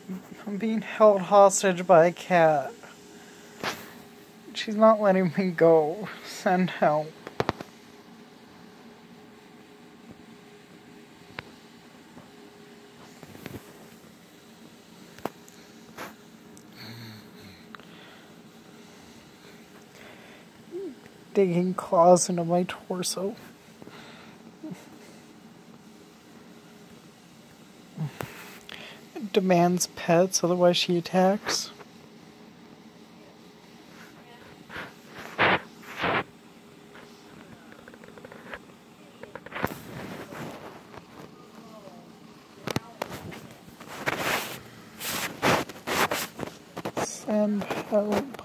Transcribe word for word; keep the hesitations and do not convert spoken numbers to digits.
I'm being held hostage by a cat. She's not letting me go. Send help. Digging claws into my torso. Demands pets, otherwise she attacks. Send help.